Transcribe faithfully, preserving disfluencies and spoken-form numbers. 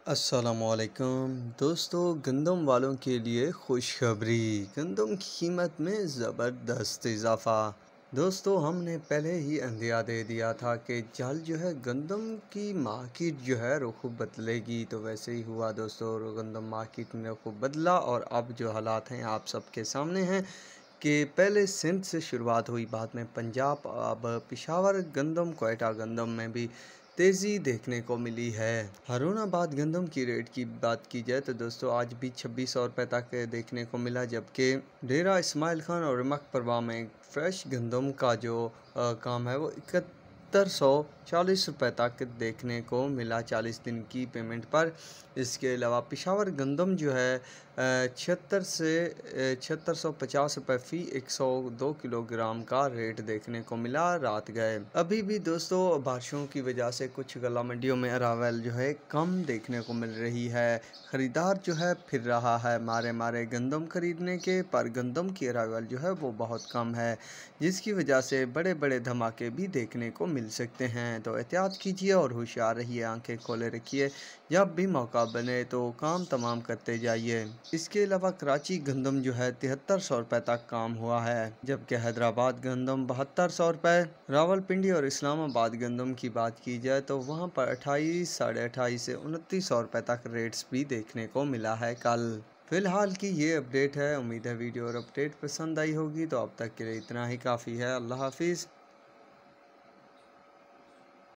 अस्सलामुअलैकुम दोस्तों, गंदम वालों के लिए खुशखबरी। गंदम की कीमत में ज़बरदस्त इजाफ़ा। दोस्तों, हमने पहले ही अंदिया दे दिया था कि जल्द जो है गंदम की मार्केट जो है रुख बदलेगी, तो वैसे ही हुआ दोस्तों। गंदम मार्केट में रुख बदला और अब जो हालात हैं आप सबके सामने हैं कि पहले सिंध से शुरुआत हुई, बाद में पंजाब, अब पेशावर गंदम, कोयटा गंदम में भी तेज़ी देखने को मिली है। हारूनाबाद गंदम की रेट की बात की जाए तो दोस्तों आज भी छब्बीस सौ रुपये तक देखने को मिला, जबकि डेरा इस्माइल खान और रमक परवा में फ्रेश गंदम का जो आ, काम है वो इकहत्तर सौ चालीस रुपये तक देखने को मिला चालीस दिन की पेमेंट पर। इसके अलावा पेशावर गंदम जो है छिहत्तर से छिहत्तर सौ पचास रुपये फ़ी एक सौ दो किलोग्राम का रेट देखने को मिला रात गए। अभी भी दोस्तों बारिशों की वजह से कुछ गला मंडियों में अरावल जो है कम देखने को मिल रही है। ख़रीदार जो है फिर रहा है मारे मारे गंदम खरीदने के, पर गंदम की अरावल जो है वो बहुत कम है, जिसकी वजह से बड़े बड़े धमाके भी देखने को मिल सकते हैं। तो एहतियात कीजिए और होशियार रहिए, आंखें खोले रखिए, जब भी मौका बने तो काम तमाम करते जाइए। इसके अलावा कराची गंदम जो है तिहत्तर सौ रुपये तक काम हुआ है, जबकि हैदराबाद गंदम बहत्तर सौ रुपये। रावलपिंडी और इस्लामाबाद गंदम की बात की जाए तो वहां पर अट्ठाईस साढ़े अट्ठाईस से उनतीस सौ रुपये तक रेट्स भी देखने को मिला है कल। फिलहाल की ये अपडेट है। उम्मीद है वीडियो और अपडेट पसंद आई होगी, तो अब तक के लिए इतना ही काफ़ी है। अल्लाह हाफिज़।